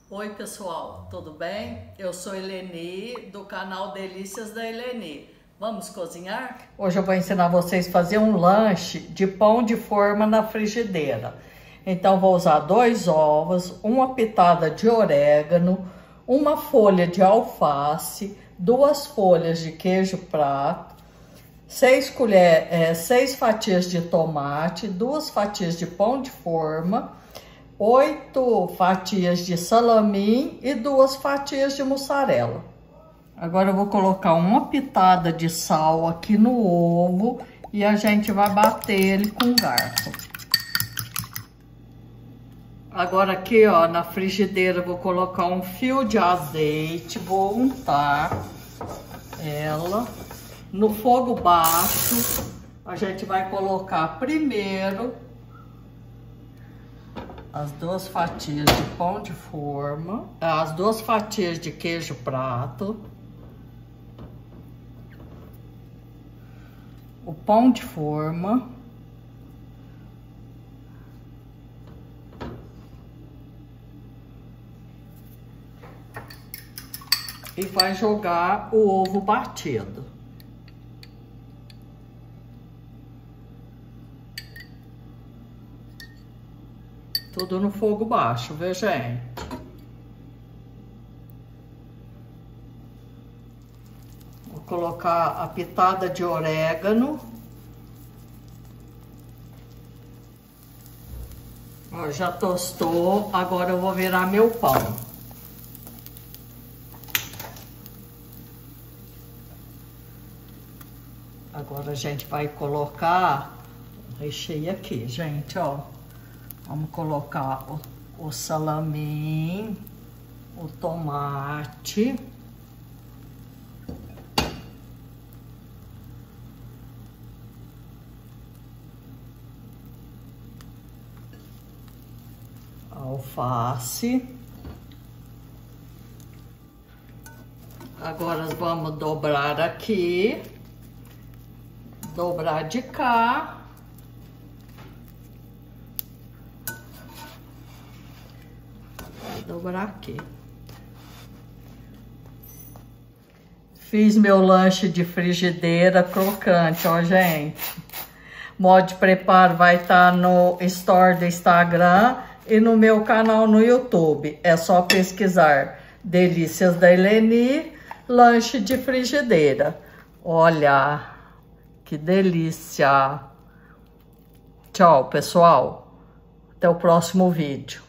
Oi pessoal, tudo bem? Eu sou Eleni, do canal Delícias da Eleni. Vamos cozinhar? Hoje eu vou ensinar vocês a fazer um lanche de pão de forma na frigideira. Então vou usar 2 ovos, uma pitada de orégano, uma folha de alface, 2 folhas de queijo prato, 6 fatias de tomate, 2 fatias de pão de forma, 8 fatias de salame e 2 fatias de mussarela. Agora eu vou colocar uma pitada de sal aqui no ovo e a gente vai bater ele com garfo. Agora aqui, ó, na frigideira eu vou colocar um fio de azeite, vou untar ela. No fogo baixo, a gente vai colocar primeiro as 2 fatias de pão de forma, as 2 fatias de queijo prato, o pão de forma, e vai jogar o ovo batido. Tudo no fogo baixo, viu, gente? Vou colocar a pitada de orégano. Ó, já tostou, agora eu vou virar meu pão. Agora a gente vai colocar o recheio aqui, gente, ó. Vamos colocar o salame, o tomate, a alface. Agora vamos dobrar aqui, dobrar de cá. Dobrar aqui. Fiz meu lanche de frigideira crocante, ó, gente. Modo de preparo vai estar no store do Instagram e no meu canal no YouTube. É só pesquisar Delícias da Eleni, lanche de frigideira. Olha, que delícia! Tchau, pessoal. Até o próximo vídeo.